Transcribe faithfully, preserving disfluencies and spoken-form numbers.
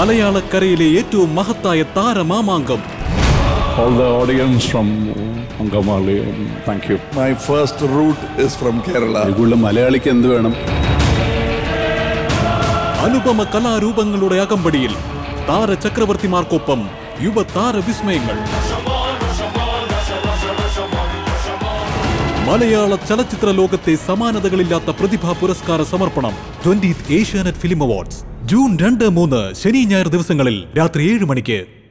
മലയാളക്കരയിലെ ഏറ്റവും മഹത്തായ താരമാമാങ്കം. All the audience from Angamali, thank you. My first route is from Kerala. ഇതിലുള്ള മലയാളിക്ക് എന്ത് വേണം? അനുപമ കലാരൂപങ്ങളുടെ അകമ്പടിയിൽ താരചക്രവർത്തിമാർക്കൊപ്പം യുവ താരവിസ്മയങ്ങൾ. മലയാള ചലച്ചിത്ര ലോകത്തെ സമാനതകളില്ലാത്ത പ്രതിഭാ പുരസ്കാര സമർപ്പണം. Twentieth Asianet film awards June രണ്ട് മൂന്ന് ശനി ഞായർ ദിവസങ്ങളിൽ രാത്രി ഏഴ് മണിക്ക്.